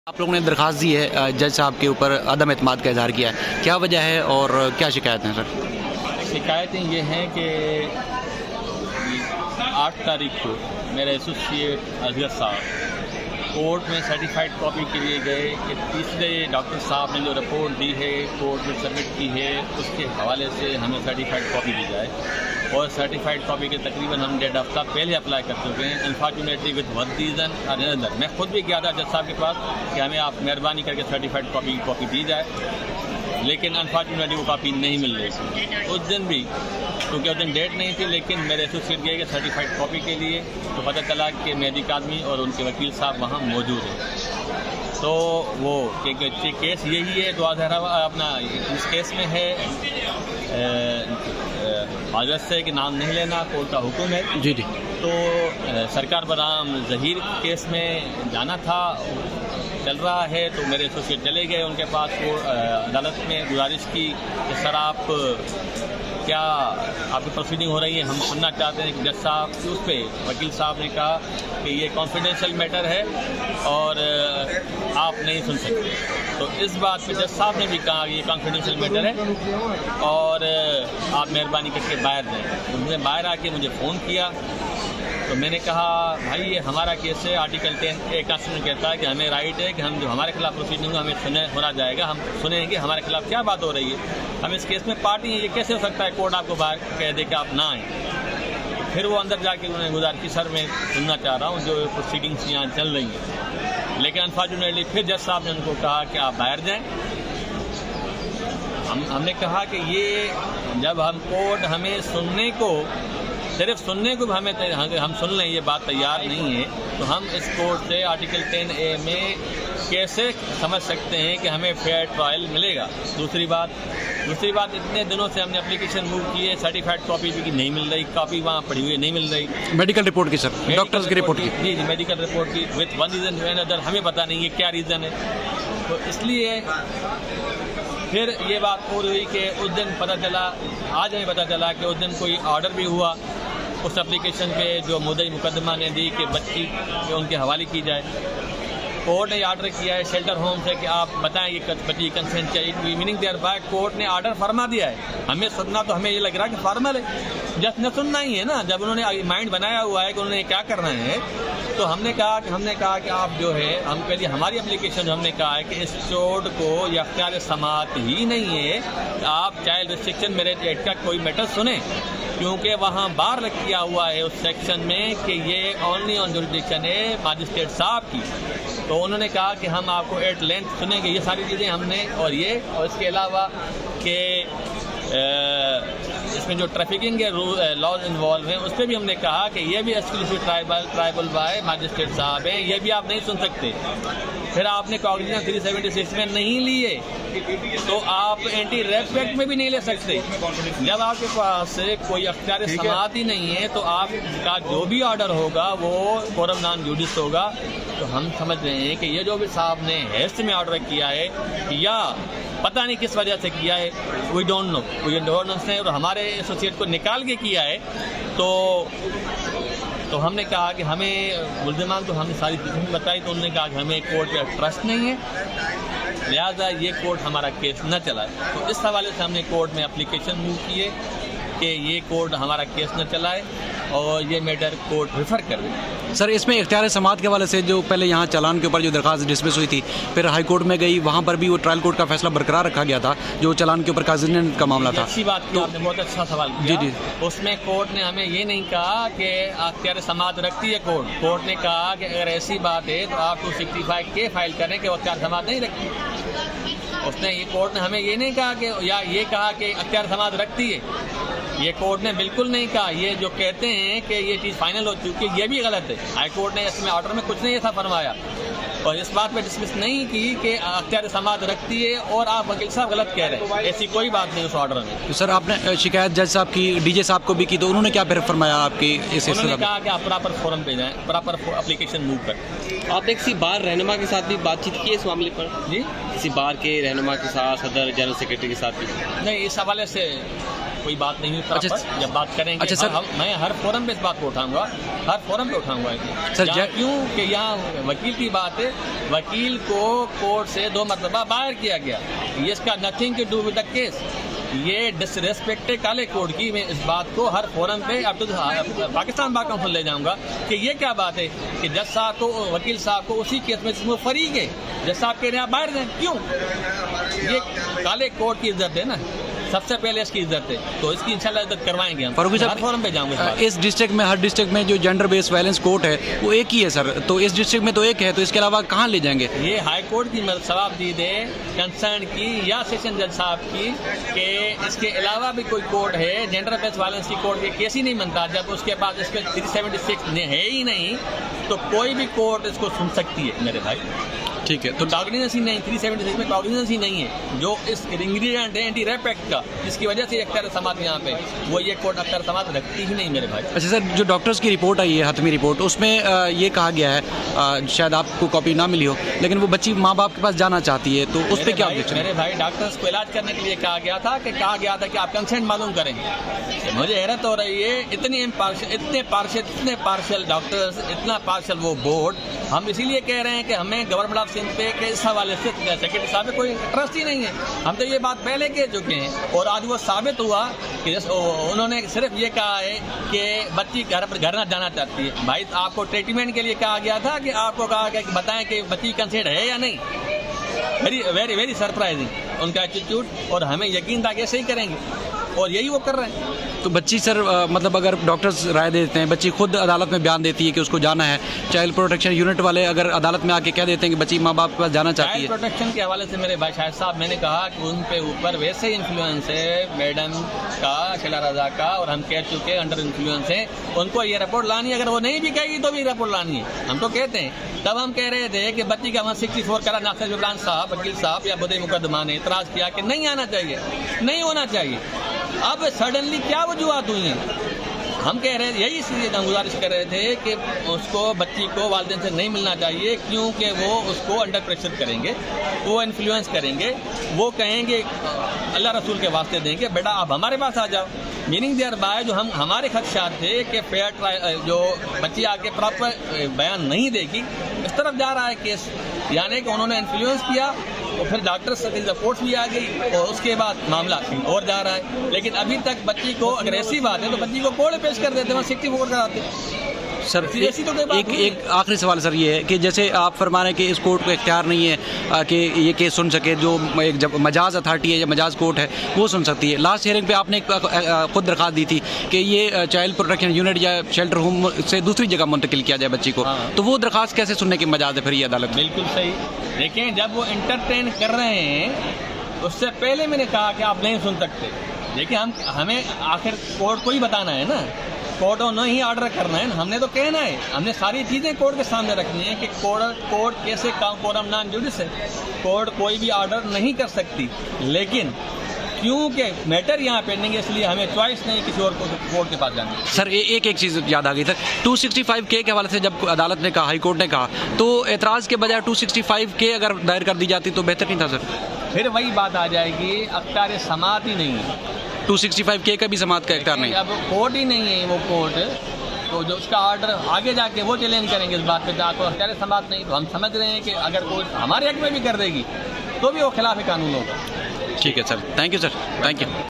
आप लोगों ने दरख्वास्त दी है जज साहब के ऊपर अदम एतमाद का इजहार किया है, क्या वजह है और क्या शिकायत है सर? शिकायतें ये हैं कि 8 तारीख को मेरे एसोसिएट असगर साहब कोर्ट में सर्टिफाइड कॉपी के लिए गए कि तीसरे डॉक्टर साहब ने जो रिपोर्ट दी है कोर्ट में सबमिट की है उसके हवाले से हमें सर्टिफाइड कॉपी दी जाए। और सर्टिफाइड कॉपी के तकरीबन हम 1.5 हफ्ता पहले अप्लाई कर चुके हैं। Unfortunately with one reason another मैं खुद भी गया था जज साहब के पास कि हमें आप मेहरबानी करके सर्टिफाइड कॉपी दी जाए, लेकिन अनफॉर्चुनेटली वो कॉपी नहीं मिल रही थी। उस दिन भी क्योंकि उस दिन डेट नहीं थी, लेकिन मेरे एसोसिएट गए सर्टिफाइड कॉपी के लिए तो पता चला कि मेहदी कादमी और उनके वकील साहब वहाँ मौजूद हैं। तो वो केस यही है, दुआ ज़हरा अपना इस केस में है हाजत से कि नाम नहीं लेना, कोर्ट का हुक्म है जी जी। तो सरकार बराम जहीर केस में जाना था, चल रहा है तो मेरे एसोसिएट चले गए उनके पास। वो अदालत में गुजारिश की कि सर आप क्या आपकी प्रोसीडिंग हो रही है, हम सुनना चाहते हैं कि जज साहब उस पर वकील साहब ने कहा कि ये कॉन्फिडेंशियल मैटर है और आप नहीं सुन सकते। तो इस बात पे जज साहब ने भी कहा कि ये कॉन्फिडेंशियल मैटर है और आप मेहरबानी करके बाहर दें। उन्होंने बाहर आके मुझे फ़ोन किया तो मैंने कहा भाई ये हमारा केस है, आर्टिकल 10A कॉन्स्टिट्यूशन कहता है कि हमें राइट है कि हम जो हमारे खिलाफ प्रोसीडिंग हमें होना जाएगा, हम सुनेंगे हमारे खिलाफ क्या बात हो रही है, हम इस केस में पार्टी है, ये कैसे हो सकता है कोर्ट आपको बाहर कह दे कि आप ना आएँ। फिर वो अंदर जाके उन्होंने गुजारिश की सर मैं सुनना चाह रहा हूँ जो प्रोसीडिंग्स यहाँ चल रही हैं, लेकिन अनफॉर्चुनेटली फिर जज साहब ने उनको कहा कि आप बाहर जाएँ। हमने कहा कि ये जब हम कोर्ट हमें सुनने को सिर्फ सुनने को हमें हम सुन लें ये बात तैयार नहीं है, तो हम इस कोर्ट से आर्टिकल 10A में कैसे समझ सकते हैं कि हमें फेयर ट्रायल मिलेगा। दूसरी बात इतने दिनों से हमने एप्लीकेशन मूव की है, सर्टिफाइड कॉपी भी नहीं मिल रही, कॉपी वहाँ पड़ी हुई नहीं मिल रही। मेडिकल रिपोर्ट की सर, डॉक्टर्स की रिपोर्ट की जी जी मेडिकल रिपोर्ट की विथ वन रीज़न अनदर, हमें पता नहीं है क्या रीज़न है। तो इसलिए फिर ये बात और हुई कि उस दिन पता चला, आज हमें पता चला कि उस दिन कोई ऑर्डर भी हुआ उस एप्लीकेशन पे जो मुद्दई मुकदमा ने दी कि बच्ची के उनके हवाले की जाए। कोर्ट ने ऑर्डर किया है शेल्टर होम से कि आप बताएं ये बच्ची कंसेंट चाहिए, मीनिंग देयर बाय कोर्ट ने ऑर्डर फरमा दिया है। हमें सुनना तो हमें ये लग रहा है कि फॉर्मल है, जस्ट ने सुनना ही है ना, जब उन्होंने माइंड बनाया हुआ है कि उन्होंने क्या करना है। तो हमने कहा कि आप जो है हम पहले हमारी एप्लीकेशन हमने कहा है कि इस चोट को या अख्तियार समाअत ही नहीं है, आप चाइल्ड रिस्ट्रिक्शन मैरिज एक्ट का कोई मैटर सुने, क्योंकि वहाँ बार किया हुआ है उस सेक्शन में कि ये ओनली ऑन जुरिडिक्शन है मजिस्ट्रेट साहब की। तो उन्होंने कहा कि हम आपको एट लेंथ सुनेंगे, ये सारी चीज़ें हमने और इसके अलावा कि इसमें जो ट्रैफिकिंग के लॉज इन्वॉल्व हैं उस पर भी हमने कहा कि ये भी एक्सक्लूसिव ट्राइबल बाय मजिस्ट्रेट साहब हैं, ये भी आप नहीं सुन सकते। फिर आपने कॉग्निशन 376 में नहीं लिए तो आप एंटी रेप एक्ट में भी नहीं ले सकते। जब आपके पास कोई अख्तियार समाअत ही नहीं है तो आपका जो भी ऑर्डर होगा वो कोरम नॉन जुडिस होगा। तो हम समझ रहे हैं कि ये जो भी साहब ने हेस्ट में ऑर्डर किया है या पता नहीं किस वजह से किया है, वी डोंट नो और हमारे एसोसिएट को निकाल के किया है। तो हमने कहा कि हमें मुल्ज़िमान तो हमने सारी चीज़ें बताई, तो उन्होंने कहा कि हमें कोर्ट पर ट्रस्ट नहीं है, लिहाजा ये कोर्ट हमारा केस न चलाए। तो इस हवाले से हमने कोर्ट में एप्लीकेशन मूव की है कि ये कोर्ट हमारा केस न चलाए और ये मैटर कोर्ट रेफर कर दे। सर इसमें इख्तियार समाअत के हवाले से जो पहले यहाँ चालान के ऊपर जो दरख्वास्त डिसमिस हुई थी, फिर हाई कोर्ट में गई, वहाँ पर भी वो ट्रायल कोर्ट का फैसला बरकरार रखा गया था जो चालान के ऊपर काजिन का मामला था। अच्छी बात की आपने, बहुत अच्छा सवाल किया। जी जी। उसमें कोर्ट ने हमें ये नहीं कहा कि इख्तियार समाअत रखती है कोर्ट ने कहा कि अगर ऐसी बात है तो आप 265K फाइल करें कि वो इख्तियार समाअत नहीं रखती। उसने ये कोर्ट ने हमें ये नहीं कहा कि या ये कहा कि इख्तियार समाअत रखती है, ये कोर्ट ने बिल्कुल नहीं कहा। ये जो कहते हैं कि ये चीज़ फाइनल हो चुकी है, ये भी गलत है। हाई कोर्ट ने इसमें ऑर्डर में कुछ नहीं ऐसा फरमाया और इस बात पे डिसमिस नहीं की कि अख्तियार समाअत रखती है और आप वकील साहब गलत कह रहे हैं, ऐसी कोई बात नहीं उस ऑर्डर में। तो सर आपने शिकायत जज साहब की डीजे साहब को भी की, तो उन्होंने क्या फिर फरमाया आपकी इस? उन्होंने कहा कि आप प्रॉपर फोरम पे जाएं, प्रॉपर एप्लीकेशन मूव करें। आपने किसी बार रहनुमा के साथ भी बातचीत की है इस मामले पर? जी, किसी बार के रहनुमा के साथ, सदर जनरल सेक्रेटरी के साथ भी? नहीं, इस हवाले से कोई बात नहीं हुई। अच्छा, जब बात करेंगे, अच्छा सर, मैं हर फोरम पे इस बात को उठाऊंगा, हर फोरम पे उठाऊंगा सर। क्यों कि यहाँ वकील की बात है, वकील को कोर्ट से 2 मरतबा बाहर किया गया, ये इसका nothing to do with the case, ये डिसरेस्पेक्ट है काले कोर्ट की। मैं इस बात को हर फोरम पे अब तो पाकिस्तान बार काउंसिल ले जाऊंगा कि ये क्या बात है कि जज साहब को, वकील साहब को उसी केस में जिसमें फरीक है, जज साहब कह रहे हैं आप बाहर जाएं, क्यों? ये काले कोर्ट की इज्जत है ना, सबसे पहले इसकी इज्जत है, तो इसकी इंशाल्लाह इज्जत करवाएंगे हम। हर फोरम पे जाऊंगा। इस डिस्ट्रिक्ट में, हर डिस्ट्रिक्ट में जो जेंडर बेस्ड वायलेंस कोर्ट है वो एक ही है सर, तो इस डिस्ट्रिक्ट में तो एक है, तो इसके अलावा कहाँ ले जाएंगे? ये हाई कोर्ट की सवाबदीद है कंसर्न की या सेशन जज साहब की कि इसके अलावा भी कोई कोर्ट है जेंडर बेस्ड वायलेंस की कोर्ट के केस ही नहीं बनता, जब उसके पास इस पर 376 है ही नहीं, तो कोई भी कोर्ट इसको सुन सकती है मेरे भाई। ठीक है, तो कॉग्निजेंस ही नहीं, 376 में कॉग्निजेंस ही नहीं है, जो इस इंग्रेडिएंट है एंटी रेप एक्ट का, जिसकी वजह से अख्तर समात यहाँ पे, वो ये कोर्ट अख्तर समात रखती ही नहीं मेरे भाई। अच्छा सर, जो डॉक्टर्स की रिपोर्ट आई है, हतमी रिपोर्ट, उसमें ये कहा गया है, शायद आपको कॉपी ना मिली हो, लेकिन वो बच्ची माँ बाप के पास जाना चाहती है, तो उस पर क्या ऑब्जेक्शन? मेरे भाई, डॉक्टर्स को इलाज करने के लिए कहा गया था कि आप कंसेंट मालूम करेंगे। मुझे हैरत हो रही है, इतने पार्शियल डॉक्टर्स, इतना पार्शियल वो बोर्ड। हम इसीलिए कह रहे हैं कि हमें गवर्नमेंट ऑफ सिंध पे के इस हवाले से सेक्रेटरी साहब में कोई ट्रस्ट ही नहीं है। हम तो ये बात पहले कह चुके हैं और आज वो साबित हुआ कि उन्होंने सिर्फ ये कहा है कि बच्ची घर ना जाना चाहती है। भाई, आपको ट्रीटमेंट के लिए कहा गया था कि आपको कहा गया कि बताएं कि बच्ची कंसेंट है या नहीं। वेरी वेरी वेरी सरप्राइजिंग उनका एटीट्यूड, और हमें यकीन था कि ऐसे ही करेंगे, और यही वो कर रहे हैं। तो बच्ची सर, मतलब अगर डॉक्टर्स राय देते हैं, बच्ची खुद अदालत में बयान देती है कि उसको जाना है, चाइल्ड प्रोटेक्शन यूनिट वाले अगर अदालत में आके कह देते हैं कि बच्ची माँ बाप के पास जाना चाहती है। चाइल्ड प्रोटेक्शन के हवाले से मेरे भाई शाहिद साहब, मैंने कहा कि उन पे ऊपर वैसे ही इन्फ्लुएंस है मैडम का, शीला रजा का, और हम कह चुके अंडर इन्फ्लुएंस है, उनको ये रिपोर्ट लानी है। अगर वो नहीं भी कहेगी तो भी रिपोर्ट लानी है, हम तो कहते हैं। तब हम कह रहे थे कि बच्ची का 164 करा, नासिर इमरान साहब, वकील साहब या बदई मुकदमा ने इतराज किया कि नहीं आना चाहिए, नहीं होना चाहिए। अब सडनली क्या वजूहत हुई हैं? हम कह रहे थे, यही इसलिए हम गुजारिश कर रहे थे कि उसको, बच्ची को वालिदैन से नहीं मिलना चाहिए, क्योंकि वो उसको अंडर प्रेशर करेंगे, वो इन्फ्लुएंस करेंगे, वो कहेंगे अल्लाह रसूल के वास्ते देंगे, बेटा आप हमारे पास आ जाओ। मीनिंग देयर बाय जो हमारे खदशात थे कि फेयर ट्रायल, जो बच्ची आके प्रॉपर बयान नहीं देगी, इस तरफ जा रहा है केस, यानी कि उन्होंने इन्फ्लुएंस किया, और फिर डॉक्टर से रिपोर्ट भी आ गई, और उसके बाद मामला और जा रहा है। लेकिन अभी तक बच्ची को, अगर ऐसी बात है तो बच्ची को कोर्ट पेश कर देते, 164 कराते। सर, एक आखिरी सवाल सर ये है कि जैसे आप फरमा रहे हैं कि इस कोर्ट को इख्तियार नहीं है कि ये केस सुन सके, जो एक जब मजाज अथॉरिटी है या मजाज कोर्ट है वो सुन सकती है। लास्ट हियरिंग पे आपने खुद दरख्वास्त दी थी कि ये चाइल्ड प्रोटेक्शन यूनिट या शेल्टर होम से दूसरी जगह मुंतकिल किया जाए बच्ची को, तो वो दरख्वास्त कैसे सुनने की मजाज है फिर ये अदालत? बिल्कुल सही। देखें, जब वो इंटरटेन कर रहे हैं, उससे पहले मैंने कहा कि आप नहीं सुन सकते। देखिए, हमें आखिर कोर्ट को ही बताना है ना, कोर्ट ने ही ऑर्डर करना है ना, हमने तो कहना है, हमने सारी चीजें कोर्ट के सामने रखनी है कि कोर्ट कैसे कोरम नॉन जुडिस है, कोर्ट कोई भी ऑर्डर नहीं कर सकती, लेकिन क्योंकि मैटर यहाँ पेंडिंग है, इसलिए हमें चॉइस नहीं किसी और कोर्ट के पास जाना। सर, एक चीज़ याद आ गई सर, 265 के हवाले से जब अदालत ने कहा, हाई कोर्ट ने कहा, तो एतराज़ के बजाय 265 के अगर दायर कर दी जाती तो बेहतर नहीं था सर? फिर वही बात आ जाएगी, अख्तियार समात ही नहीं है, 265 के का भी समात का इख्तियार नहीं, अब कोर्ट ही नहीं है वो कोर्ट, तो जो उसका ऑर्डर आगे जाके वो चैलेंज करेंगे इस बात पे, तो अख्तियार समात नहीं। तो हम समझ रहे हैं कि अगर कोई हमारे हक में भी कर देगी तो भी वो खिलाफ कानून होगा। ठीक है sir, thank you sir, thank you.